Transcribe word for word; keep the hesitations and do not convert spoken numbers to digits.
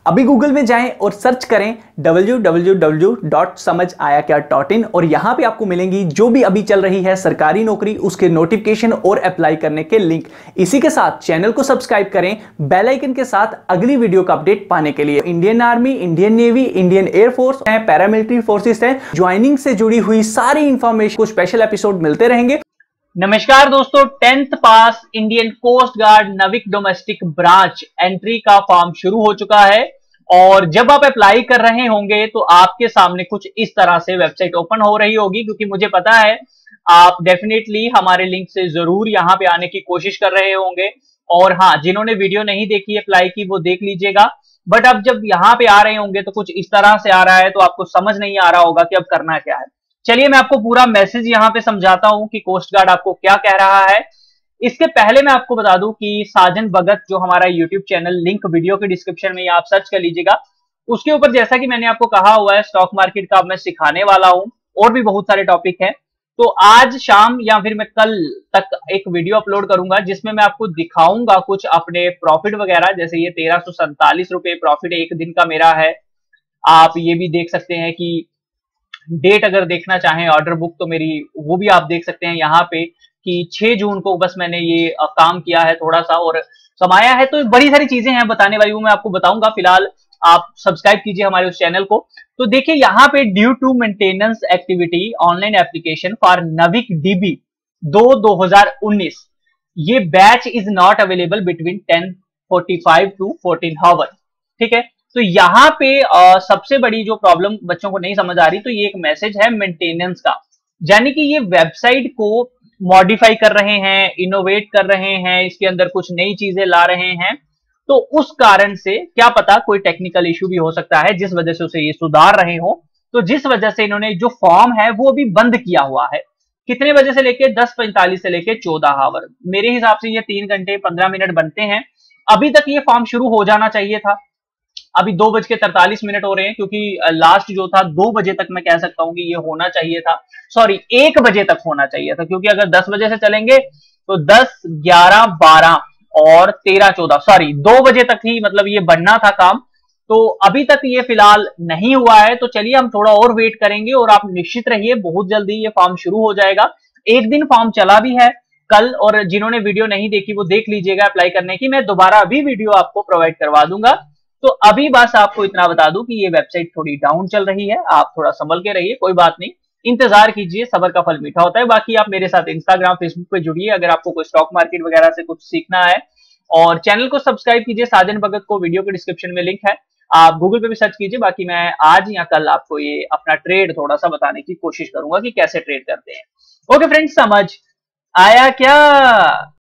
अभी गूगल में जाएं और सर्च करें डब्ल्यू डब्ल्यू डब्ल्यू डॉट समझ आया क्या डॉट इन और यहां पे आपको मिलेंगी जो भी अभी चल रही है सरकारी नौकरी, उसके नोटिफिकेशन और अप्लाई करने के लिंक। इसी के साथ चैनल को सब्सक्राइब करें बेल आइकन के साथ अगली वीडियो का अपडेट पाने के लिए। Indian army, Indian navy, Indian air force है, पैरामिलिट्री फोर्सेस है, ज्वाइनिंग से जुड़ी हुई सारी इंफॉर्मेशन को स्पेशल एपिसोड मिलते रहेंगे। नमस्कार दोस्तों, tenth pass Indian coast guard नविक डोमेस्टिक ब्रांच एंट्री का फॉर्म शुरू हो चुका है और जब आप अप्लाई कर रहे होंगे तो आपके सामने कुछ इस तरह से वेबसाइट ओपन हो रही होगी, क्योंकि मुझे पता है आप डेफिनेटली हमारे लिंक से जरूर यहां पे आने की कोशिश कर रहे होंगे। और हाँ, जिन्होंने वीडियो नहीं देखी अप्लाई की वो देख लीजिएगा, बट अब जब यहाँ पे आ रहे होंगे तो कुछ इस तरह से आ रहा है तो आपको समझ नहीं आ रहा होगा कि अब करना क्या है। चलिए मैं आपको पूरा मैसेज यहाँ पे समझाता हूं कि कोस्ट गार्ड आपको क्या कह रहा है। इसके पहले मैं आपको बता दूं कि साजन भगत जो हमारा यूट्यूब चैनल, लिंक वीडियो के डिस्क्रिप्शन में आप सर्च कर लीजिएगा, उसके ऊपर जैसा कि मैंने आपको कहा हुआ है स्टॉक मार्केट का मैं सिखाने वाला हूं और भी बहुत सारे टॉपिक हैं। तो आज शाम या फिर मैं कल तक एक वीडियो अपलोड करूंगा जिसमें मैं आपको दिखाऊंगा कुछ अपने प्रॉफिट वगैरह, जैसे ये तेरह सौ सैंतालीस रुपए प्रॉफिट एक दिन का मेरा है। आप ये भी देख सकते हैं कि डेट अगर देखना चाहें ऑर्डर बुक तो मेरी वो भी आप देख सकते हैं यहाँ पे कि छह जून को बस मैंने ये काम किया है थोड़ा सा और कमाया है। तो बड़ी सारी चीजें हैं बताने वाली, वो मैं आपको बताऊंगा। फिलहाल आप सब्सक्राइब कीजिए हमारे उस चैनल को। तो देखिए यहाँ पे due to maintenance activity online application for नविक डीबी दो दो हजार उन्नीस, ये batch is not available between ten forty five to fourteen hour. ठीक है, तो यहाँ पे आ, सबसे बड़ी जो प्रॉब्लम बच्चों को नहीं समझ आ रही, तो ये एक मैसेज है मेंटेनेंस का, यानी कि ये वेबसाइट को मॉडिफाई कर रहे हैं, इनोवेट कर रहे हैं, इसके अंदर कुछ नई चीजें ला रहे हैं। तो उस कारण से क्या पता कोई टेक्निकल इश्यू भी हो सकता है जिस वजह से उसे ये सुधार रहे हो। तो जिस वजह से इन्होंने जो फॉर्म है वो अभी बंद किया हुआ है। कितने बजे से लेके दस पैंतालीस से लेके चौदह आवर, मेरे हिसाब से ये तीन घंटे पंद्रह मिनट बनते हैं। अभी तक ये फॉर्म शुरू हो जाना चाहिए था। अभी दो बज के तरतालीस मिनट हो रहे हैं, क्योंकि लास्ट जो था दो बजे तक मैं कह सकता हूं कि ये होना चाहिए था, सॉरी एक बजे तक होना चाहिए था, क्योंकि अगर दस बजे से चलेंगे तो दस ग्यारह बारह और तेरह चौदह, सॉरी दो बजे तक ही मतलब ये बनना था काम। तो अभी तक ये फिलहाल नहीं हुआ है, तो चलिए हम थोड़ा और वेट करेंगे और आप निश्चित रहिए बहुत जल्दी ये फॉर्म शुरू हो जाएगा। एक दिन फॉर्म चला भी है कल, और जिन्होंने वीडियो नहीं देखी वो देख लीजिएगा अप्लाई करने की, मैं दोबारा अभी वीडियो आपको प्रोवाइड करवा दूंगा। तो अभी बस आपको इतना बता दूं कि ये वेबसाइट थोड़ी डाउन चल रही है, आप थोड़ा संभल के रहिए, कोई बात नहीं, इंतजार कीजिए, सब्र का फल मीठा होता है। बाकी आप मेरे साथ इंस्टाग्राम, फेसबुक पे जुड़िए अगर आपको कोई स्टॉक मार्केट वगैरह से कुछ सीखना है, और चैनल को सब्सक्राइब कीजिए। साजन भगत को वीडियो के डिस्क्रिप्शन में लिंक है, आप गूगल पे भी सर्च कीजिए। बाकी मैं आज या कल आपको ये अपना ट्रेड थोड़ा सा बताने की कोशिश करूंगा कि कैसे ट्रेड करते हैं। ओके फ्रेंड्स, समझ आया क्या?